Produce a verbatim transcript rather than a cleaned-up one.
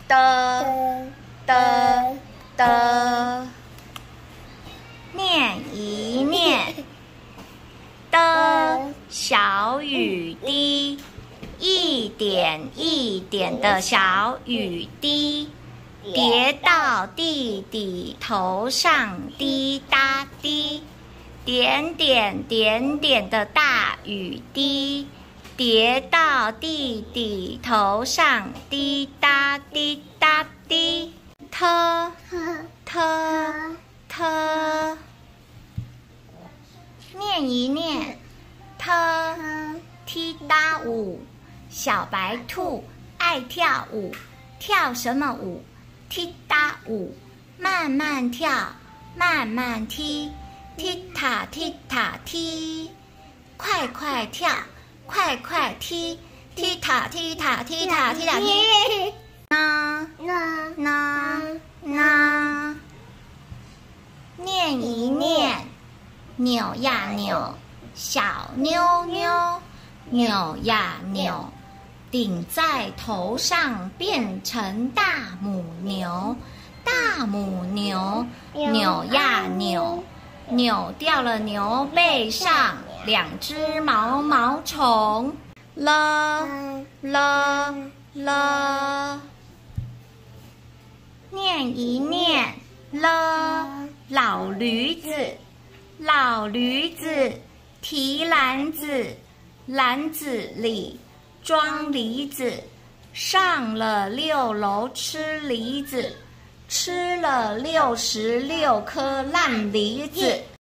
的的的，念一念，的小雨滴，一点一点的小雨滴，跌到弟弟头上，滴答滴，点点点点的大雨滴，跌到弟弟头上，滴答滴答滴，特特特，念一念，特踢踏舞，小白兔爱跳舞，跳什么舞？踢踏舞，慢慢跳，慢慢踢，踢踏踢踏踢，快快跳，快快踢，踢踏踢踏踢踏踢踏踢。呢呢呢呢，念一念，扭呀扭，小妞妞，扭呀扭，顶在头上变成大母牛，大母牛，扭呀扭，扭掉了牛背上两只毛毛虫，了了了，念一念，了，老驴子，老驴子提篮子，篮子里装梨子，上了六楼吃梨子，吃了六十六颗烂梨子。